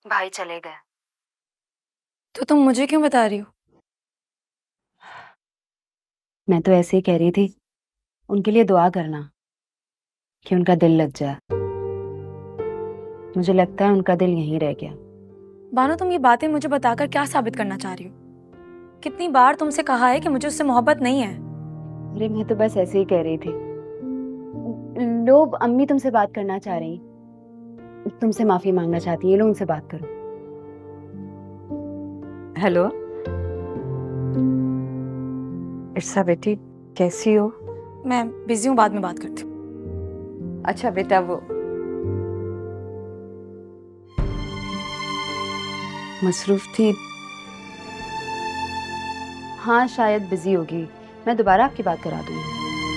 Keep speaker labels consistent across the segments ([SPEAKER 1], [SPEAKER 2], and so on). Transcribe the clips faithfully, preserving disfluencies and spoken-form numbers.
[SPEAKER 1] भाई चले गए।
[SPEAKER 2] तो तुम मुझे क्यों बता रही हो?
[SPEAKER 1] मैं तो ऐसे ही कह रही थी, उनके लिए दुआ करना कि उनका दिल लग जाए। मुझे लगता है उनका दिल यहीं रह गया।
[SPEAKER 2] बानो, तुम ये बातें मुझे बताकर क्या साबित करना चाह रही हो? कितनी बार तुमसे कहा है कि मुझे उससे मोहब्बत नहीं है।
[SPEAKER 1] अरे मैं तो बस ऐसे ही कह रही थी। लो, अम्मी तुमसे बात करना चाह रही, तुमसे माफी मांगना चाहती है। लो उनसे बात करो।
[SPEAKER 3] हेलो इर्सा बेटी, कैसी हो?
[SPEAKER 2] मैं बिजी हूँ, बाद में बात करती हूँ।
[SPEAKER 3] अच्छा बेटा, वो
[SPEAKER 1] मसरूफ थी। हाँ शायद बिजी होगी, मैं दोबारा आपकी बात करा दूंगी।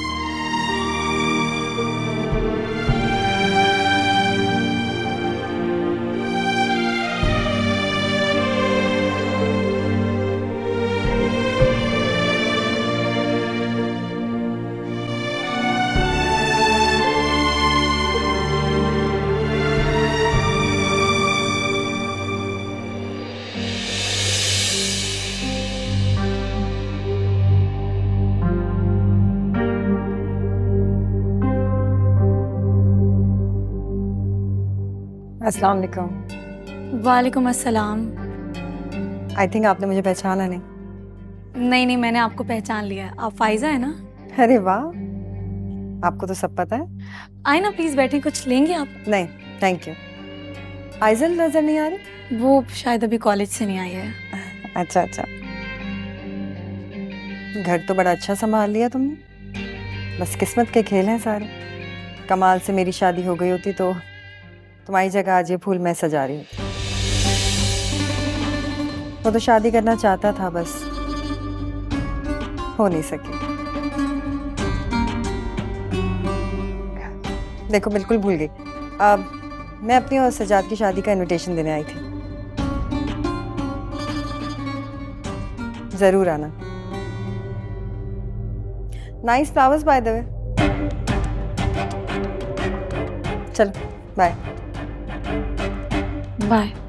[SPEAKER 3] अस्सलाम वालेकुम।
[SPEAKER 2] वालेकुम अस्सलाम।
[SPEAKER 3] आई थिंक आपने मुझे पहचाना नहीं।
[SPEAKER 2] नहीं नहीं, मैंने आपको पहचान लिया है। आप फाइजा है ना?
[SPEAKER 3] अरे वाह, आपको तो सब पता है।
[SPEAKER 2] आए ना, प्लीज बैठे, कुछ लेंगे आप?
[SPEAKER 3] नहीं थैंक यू। आइजल नजर नहीं आ रही?
[SPEAKER 2] वो शायद अभी कॉलेज से नहीं आई है।
[SPEAKER 3] अच्छा अच्छा, घर तो बड़ा अच्छा संभाल लिया तुमने। बस किस्मत के खेल हैं सारे। कमाल से मेरी शादी हो गई होती तो तुम्हारी जगह आज ये फूल मैं सजा रही हूँ। वो तो शादी करना चाहता था, बस हो नहीं सकी। देखो बिल्कुल भूल गई। अब मैं अपनी और सजाद की शादी का इनविटेशन देने आई थी, जरूर आना। Nice flowers by the way. चलो बाय
[SPEAKER 2] बाय।